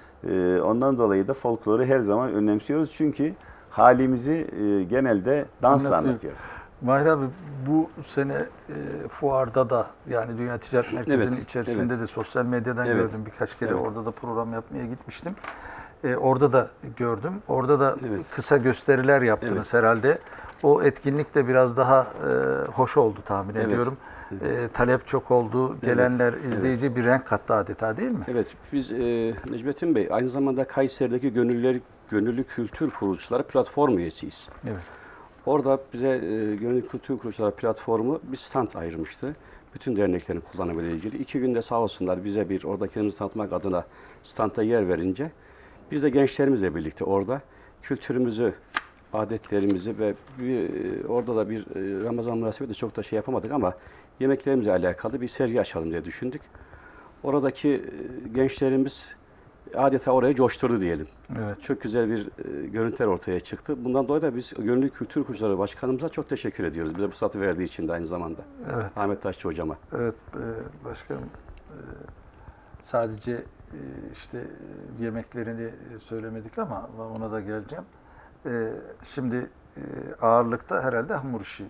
Ondan dolayı da folkloru her zaman önemsiyoruz. Çünkü halimizi genelde dansla anlatıyoruz. Mahir abi, bu sene fuarda da, yani Dünya Ticaret Merkezi'nin içerisinde de sosyal medyadan gördüm. Birkaç kere orada da program yapmaya gitmiştim. Orada da gördüm. Orada da kısa gösteriler yaptınız herhalde. O etkinlik de biraz daha hoş oldu tahmin ediyorum. Talep çok oldu. Gelenler, izleyici bir renk kattı adeta, değil mi? Evet. Biz Necmettin Bey aynı zamanda Kayseri'deki Gönüllü Kültür Kuruluşları platform üyesiyiz. Evet. Orada bize Gönüllü Kültür Kuruluşları platformu bir stand ayırmıştı. Bütün derneklerin kullanımıyla ilgili. 2 günde sağ olsunlar bize orada kendimizi tanıtmak adına standa yer verince biz de gençlerimizle birlikte orada kültürümüzü, adetlerimizi ve orada da bir Ramazan münasebeti çok da şey yapamadık ama yemeklerimizle alakalı bir sergi açalım diye düşündük. Oradaki gençlerimiz adeta orayı coşturdu diyelim. Evet. Çok güzel bir görüntüler ortaya çıktı. Bundan dolayı da biz Gönüllü Kültür Kuruluşları Başkanımıza çok teşekkür ediyoruz. Bize bu fırsatı verdiği için de aynı zamanda. Evet. Ahmet Taşçı hocama. Evet başkanım, sadece işte yemeklerini söylemedik ama ona da geleceğim. Şimdi ağırlıkta herhalde hamur işi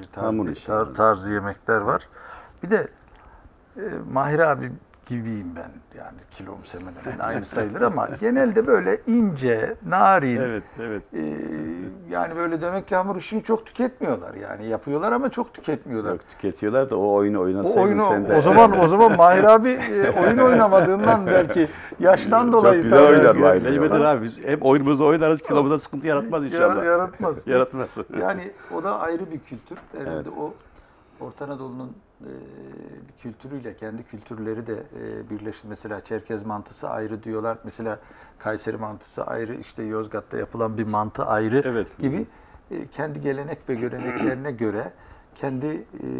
tarzı yemekler var. Bir de Mahir abi gibiyim ben, yani kilom hemen hemen aynı sayılır ama genelde böyle ince, narin. Evet. Yani böyle demek ki hamur işini çok tüketmiyorlar, yani yapıyorlar ama çok tüketmiyorlar. Yok, tüketiyorlar da o oyunu oynasaydın sen de. O zaman Mahir abi oyun oynamadığından belki yaştan dolayı. Çok güzel oynar Mahir. Necmettin abi biz hep oyunumuzu oynarız, kilomuza sıkıntı yaratmaz inşallah. Yaratmaz. Yani o da ayrı bir kültür. Herhalde o Orta Anadolu'nun kültürüyle kendi kültürleri de birleşti. Mesela Çerkez mantısı ayrı diyorlar. Mesela Kayseri mantısı ayrı. İşte Yozgat'ta yapılan bir mantı ayrı gibi. Kendi gelenek ve göreneklerine göre, kendi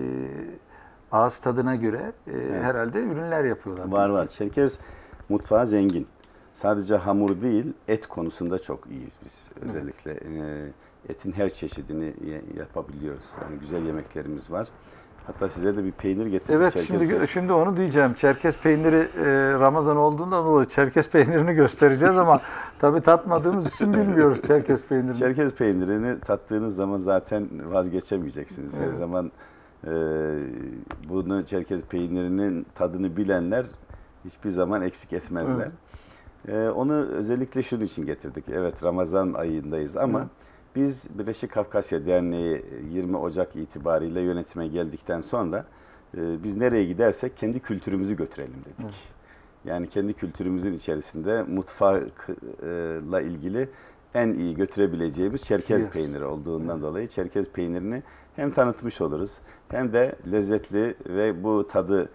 ağız tadına göre herhalde ürünler yapıyorlar. Var. Çerkez mutfağı zengin. Sadece hamur değil, et konusunda çok iyiyiz biz. Özellikle etin her çeşidini yapabiliyoruz. Yani güzel yemeklerimiz var. Hatta size de bir peynir getirdik. Evet, şimdi onu diyeceğim. Çerkez peyniri Ramazan olduğundan dolayı Çerkez peynirini göstereceğiz ama tabii tatmadığımız için bilmiyoruz Çerkez peynirini. Çerkez peynirini tattığınız zaman zaten vazgeçemeyeceksiniz. Her zaman bunu Çerkez peynirinin tadını bilenler hiçbir zaman eksik etmezler. Onu özellikle şunun için getirdik. Evet, Ramazan ayındayız ama biz Birleşik Kafkasya Derneği 20 Ocak itibariyle yönetime geldikten sonra biz nereye gidersek kendi kültürümüzü götürelim dedik. Yani kendi kültürümüzün içerisinde mutfakla ilgili en iyi götürebileceğimiz Çerkez peyniri olduğundan dolayı Çerkez peynirini hem tanıtmış oluruz hem de lezzetli ve bu tadı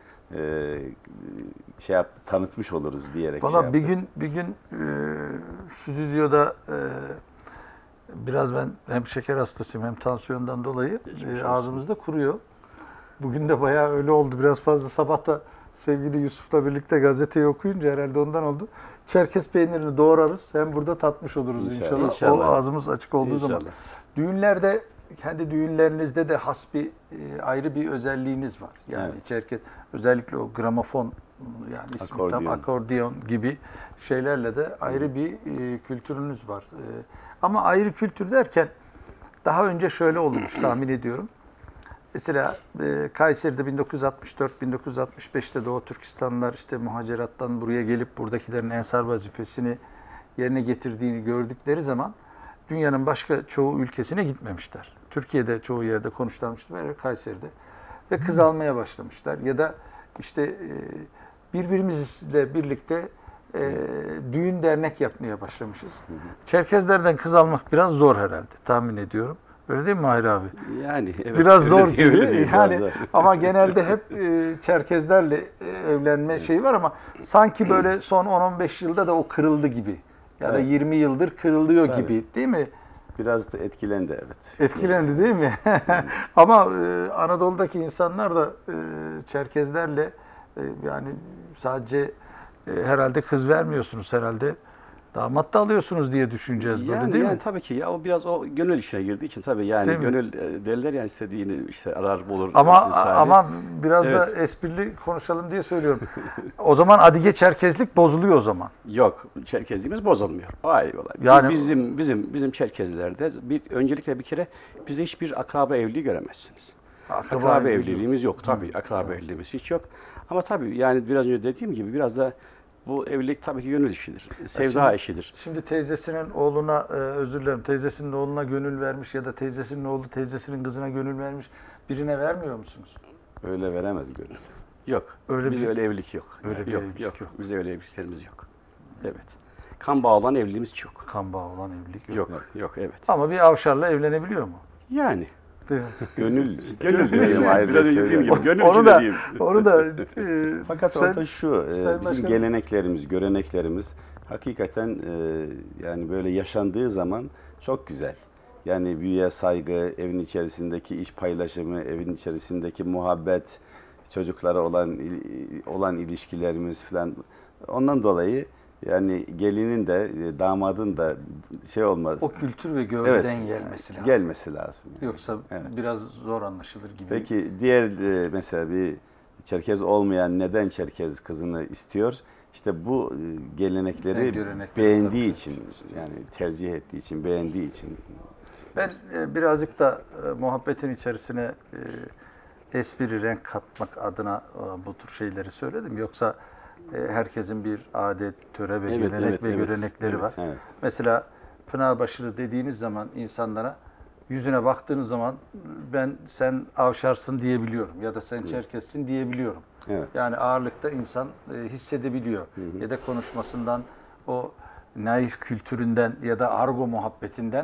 tanıtmış oluruz diyerek. Valla bir gün stüdyoda biraz ben hem şeker hastasıyım hem tansiyondan dolayı ağzımızda kuruyor. Bugün de bayağı öyle oldu. Biraz fazla sabah da sevgili Yusuf'la birlikte gazeteyi okuyunca herhalde ondan oldu. Çerkez peynirini doğrarız. Hem burada tatmış oluruz inşallah. O ağzımız açık olduğu zaman. Düğünlerde, kendi düğünlerinizde de has bir ayrı bir özelliğiniz var. Yani Çerkez, özellikle o gramofon, yani ismi tam akordeon gibi şeylerle de ayrı bir kültürünüz var. Ama ayrı kültür derken Daha önce şöyle olmuş tahmin ediyorum. Mesela Kayseri'de 1964-1965'te Doğu Türkistanlılar işte muhacirattan buraya gelip buradakilerin ensar vazifesini yerine getirdiğini gördükleri zaman dünyanın başka çoğu ülkesine gitmemişler. Türkiye'de çoğu yerde konuşlanmıştır ve Kayseri'de. Ve kız almaya başlamışlar. Ya da işte birbirimizle birlikte düğün dernek yapmaya başlamışız. Çerkezlerden kız almak biraz zor herhalde tahmin ediyorum. Öyle değil mi Mahir abi? Yani evet. Biraz zor öyle gibi. değil, Yani zor. ama genelde hep Çerkezlerle evlenme şeyi var ama sanki böyle son 10-15 yılda da o kırıldı gibi. Ya da Evet. 20 yıldır kırılıyor Tabii. gibi, değil mi? Biraz da etkilendi, evet. Etkilendi değil mi? Ama Anadolu'daki insanlar da Çerkezlerle yani sadece herhalde kız vermiyorsunuz herhalde. Damat da alıyorsunuz diye düşüneceğiz böyle değil mi? Tabii ki ya o biraz o gönül işine girdiği için tabii yani Değil mi? gönül derler yani istediğini işte arar bulur. Ama biraz da Evet. esprili konuşalım diye söylüyorum. O zaman Adige Çerkezlik bozuluyor o zaman. Yok, Çerkezliğimiz bozulmuyor. Hayır olay. Yani- Bizim Çerkezlerde öncelikle bir kere bizde hiçbir akraba evliliği göremezsiniz. Akraba evliliğimiz yok tabii. Akraba evliliğimiz hiç yok. Ama tabii yani biraz önce dediğim gibi biraz da bu evlilik tabii ki gönül işidir. Sevda işidir. Şimdi teyzesinin oğluna, özür dilerim, teyzesinin oğluna gönül vermiş ya da teyzesinin oğlu teyzesinin kızına gönül vermiş birine vermiyor musunuz? Öyle veremez gönül. Yok. Öyle Bizde bir- öyle evlilik yok. Öyle bir evlilik yok. Bizde öyle evliliklerimiz yok. Evet. Kan bağı olan evliliğimiz çok. Kan bağı olan evlilik yok. Yok evet. Ama bir avşarla evlenebiliyor mu? Yani. Değil mi? Gönül işte. Gönül Benim dediğim ayrı biraz söylüyorum. dediğim gibi gönül Onu da, dediğim. onu da Fakat sen- orada şu, Sayın bizim Başkanım. geleneklerimiz, göreneklerimiz hakikaten yani böyle yaşandığı zaman çok güzel. Yani büyüye saygı, evin içerisindeki iş paylaşımı, evin içerisindeki muhabbet, çocuklara olan ilişkilerimiz falan. Ondan dolayı yani gelinin de damadın da şey olmaz. o kültür ve gövdeden gelmesi lazım. Gelmesi lazım. Yani. Yoksa Evet. biraz zor anlaşılır gibi. Peki diğer mesela bir Çerkez olmayan neden Çerkez kızını istiyor? İşte bu gelenekleri Evet, görenekleri beğendiği tabii. için, yani tercih ettiği için, beğendiği için. Ben birazcık da muhabbetin içerisine espri, renk katmak adına bu tür şeyleri söyledim. Yoksa herkesin bir adet, töre ve Evet, gelenek evet, ve evet. görenekleri Evet. var. Evet. Mesela Pınarbaşılı dediğiniz zaman insanlara yüzüne baktığınız zaman sen avşarsın diyebiliyorum ya da sen Çerkessin diyebiliyorum. Evet. Yani ağırlıkta insan hissedebiliyor ya da konuşmasından o naif kültüründen ya da argo muhabbetinden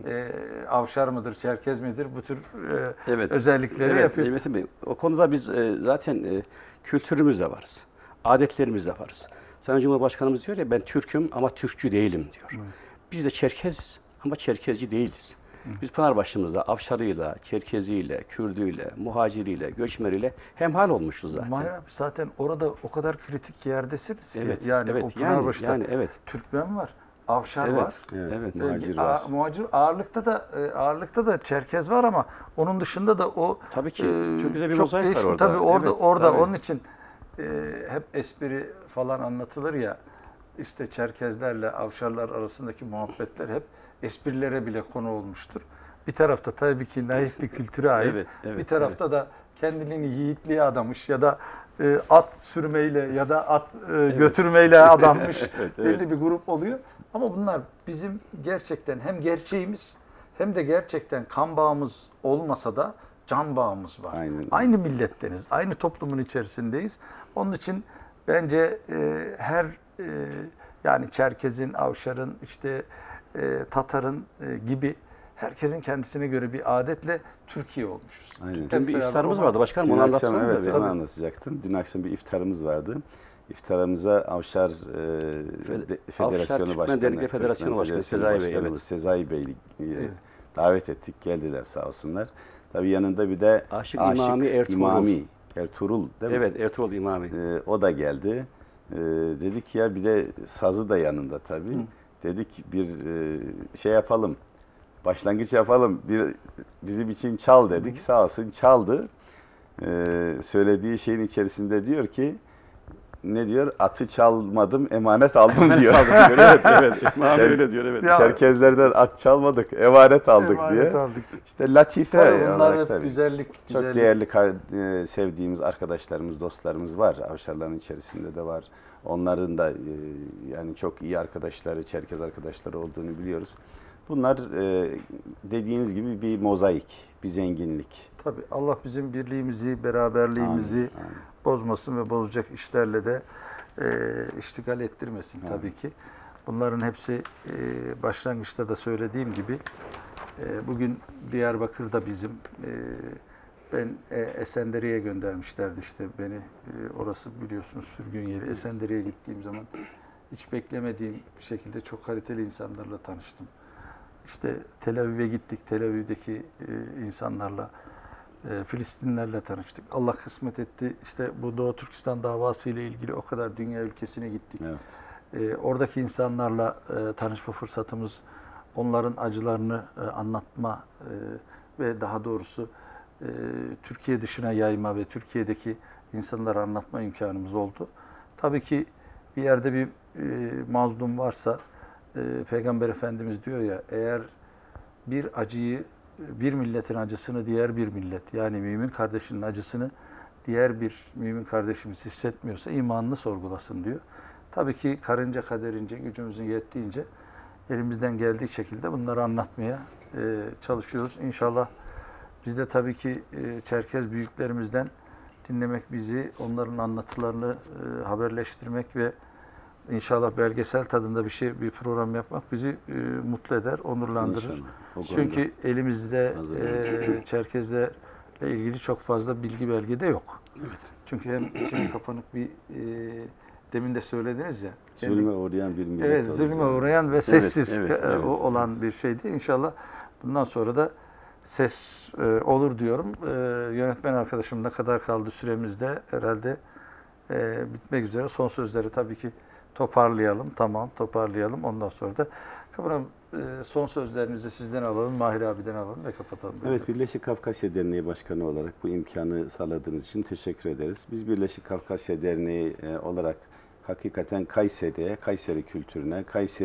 avşar mıdır, Çerkez midir bu tür özellikleri yapıyor. Metin Bey, o konuda biz zaten kültürümüzle varız. Adetlerimizle varız. Sayın Cumhurbaşkanımız diyor ya ben Türk'üm ama Türkçü değilim diyor. Biz de Çerkez ama Çerkezci değiliz. Biz Pınarbaşı'mızda Avşarıyla, Çerkeziyle, Kürdüyle, Muhaciriyle, Göçmeniyle hemhal olmuşuz zaten. Mahir abi zaten orada o kadar kritik yerdesiniz ki Evet, yani evet, o Pınarbaşı'da yani evet. Türkmen var, Avşar Evet, var. Evet, evet. muhacir var. Muhacir ağırlıkta da Çerkez var ama onun dışında da o Tabii ki. Çok güzel bir çok mozaik var değişik. orada. Tabii orada Evet, orada tabii. onun için hep espri falan anlatılır ya. İşte Çerkezlerle Avşarlar arasındaki muhabbetler hep esprilere bile konu olmuştur. Bir tarafta tabii ki naif bir kültüre ait. Evet, bir tarafta da kendini yiğitliğe adamış ya da at sürmeyle ya da at götürmeyle adanmış belli bir grup oluyor. Ama bunlar bizim gerçekten hem gerçeğimiz hem de gerçekten kan bağımız olmasa da can bağımız var. Aynen. Aynı milletteniz, aynı toplumun içerisindeyiz. Onun için bence her yani Çerkez'in, Avşar'ın, işte Tatar'ın gibi herkesin kendisine göre bir adetle Türkiye olmuşuz. Aynen. Dün bir beraber iftarımız ona- vardı başkanım. Dün Onu akşam anlatsana. evet tabii. onu anlatacaktım. Dün akşam bir iftarımız vardı. İftarımıza Avşar Federasyonu Türkmen Başkanı, Dernekleri Federasyonu Başkanı Sezai Bey, evet. Sezai Bey'i davet ettik. Geldiler sağ olsunlar. Tabii yanında bir de Aşık İmami Ertuğrul. İmami Ertuğrul değil mi? Evet, Ertuğrul İmami. O da geldi. Dedik ya bir de sazı da yanında tabii. Dedik bir şey yapalım. Başlangıç yapalım. Bizim için çal dedik. Sağ olsun çaldı. Söylediği şeyin içerisinde diyor ki ne diyor? Atı çalmadım, emanet aldım diyor. Evet, evet. İmam öyle diyor, evet. Ya- Çerkezlerden at çalmadık, emanet aldık Emanet diye. aldık. İşte latife Tabii bunlar olarak hep tabii. güzellik, Çok güzellik. değerli sevdiğimiz arkadaşlarımız, dostlarımız var. Avşarların içerisinde de var. Onların da yani çok iyi arkadaşları, Çerkez arkadaşları olduğunu biliyoruz. Bunlar dediğiniz gibi bir mozaik, bir zenginlik. Tabii Allah bizim birliğimizi, beraberliğimizi Amin, amin. bozmasın ve bozacak işlerle de iştigal ettirmesin tabii ki. Bunların hepsi başlangıçta da söylediğim gibi bugün Diyarbakır'da bizim ben Esenderiye göndermişlerdi işte beni. Orası biliyorsunuz sürgün yeri. Esenderiye gittiğim zaman hiç beklemediğim bir şekilde çok kaliteli insanlarla tanıştım. İşte Tel Aviv'e gittik. Tel Aviv'deki insanlarla, Filistinlerle tanıştık. Allah kısmet etti. İşte bu Doğu Türkistan davası ile ilgili o kadar dünya ülkesine gittik. Evet. Oradaki insanlarla tanışma fırsatımız, onların acılarını anlatma ve daha doğrusu Türkiye dışına yayma ve Türkiye'deki insanlara anlatma imkanımız oldu. Tabii ki bir yerde bir mazlum varsa Peygamber Efendimiz diyor ya, eğer bir acıyı, bir milletin acısını diğer bir millet, yani mümin kardeşinin acısını diğer bir mümin kardeşimiz hissetmiyorsa imanını sorgulasın diyor. Tabii ki karınca kaderince, gücümüzün yettiğince elimizden geldiği şekilde bunları anlatmaya çalışıyoruz. İnşallah biz de tabii ki Çerkez büyüklerimizden dinlemek, bizi, onların anlatılarını haberleştirmek ve İnşallah belgesel tadında bir program yapmak bizi mutlu eder, onurlandırır. İnşallah. O konuda Çünkü elimizde hazırlanıyoruz. Çerkezlerle ilgili çok fazla bilgi belge de yok. Evet. Çünkü hem içine kapanık bir demin de söylediniz ya. Zulme uğrayan bir millet Evet, olacağız. zulme uğrayan ve sessiz evet, olan bir şeydi. İnşallah bundan sonra da ses olur diyorum. Yönetmen arkadaşım ne kadar kaldı süremizde herhalde bitmek üzere. Son sözleri tabii ki toparlayalım. Tamam, toparlayalım. Ondan sonra da kapanalım. Son sözlerinizi sizden alalım, Mahir abiden alalım ve kapatalım. Evet, Birleşik Kafkasya Derneği Başkanı olarak bu imkanı sağladığınız için teşekkür ederiz. Biz Birleşik Kafkasya Derneği olarak hakikaten Kayseri'ye, Kayseri kültürüne,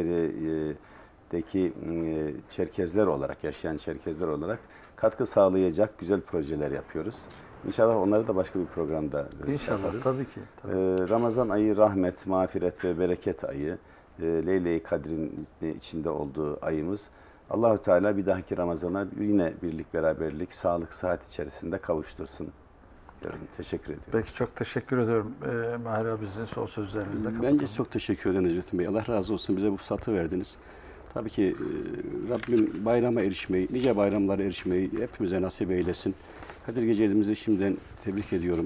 Kayseri'deki Çerkezler olarak, yaşayan Çerkezler olarak katkı sağlayacak güzel projeler yapıyoruz. İnşallah onları da başka bir programda İnşallah, yaparız. tabii ki. Tabii. Ramazan ayı rahmet, mağfiret ve bereket ayı. Leyle-i Kadir'in içinde olduğu ayımız. Allahü Teala bir dahaki Ramazan'a yine birlik, beraberlik, sağlık, sıhhat içerisinde kavuştursun diyorum. Teşekkür ediyorum. Peki, çok teşekkür ediyorum. Mahir abi, sizin son sözlerinizle kapatalım. Bence çok teşekkür ederim Necmettin Bey. Allah razı olsun, bize bu fırsatı verdiniz. Tabii ki Rabbim bayrama erişmeyi, nice bayramlara erişmeyi hepimize nasip eylesin. Kadir Gecemizi şimdiden tebrik ediyorum.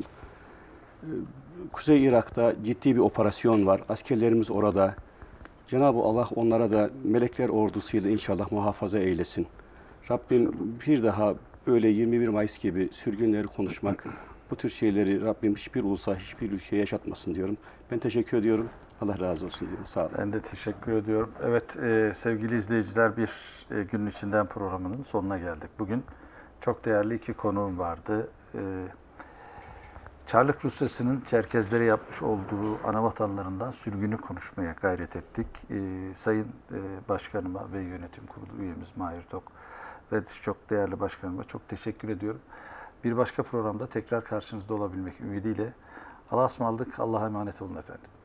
Kuzey Irak'ta ciddi bir operasyon var. Askerlerimiz orada. Cenab-ı Allah onlara da melekler ordusuyla inşallah muhafaza eylesin. Rabbim bir daha böyle 21 Mayıs gibi sürgünleri konuşmak, bu tür şeyleri Rabbim hiçbir ulusa, hiçbir ülkeye yaşatmasın diyorum. Ben teşekkür ediyorum. Allah razı olsun diyorum. Sağ olun. Ben de teşekkür ediyorum. Evet, sevgili izleyiciler, bir günün içinden programının sonuna geldik. Bugün çok değerli iki konuğum vardı. Çarlık Rusyası'nın Çerkezlere yapmış olduğu anavatanlarından sürgünü konuşmaya gayret ettik. Sayın Başkanıma ve Yönetim Kurulu üyemiz Mahir Tok ve çok değerli başkanıma çok teşekkür ediyorum. Bir başka programda tekrar karşınızda olabilmek ümidiyle Allah'a ısmarladık. Allah'a emanet olun efendim.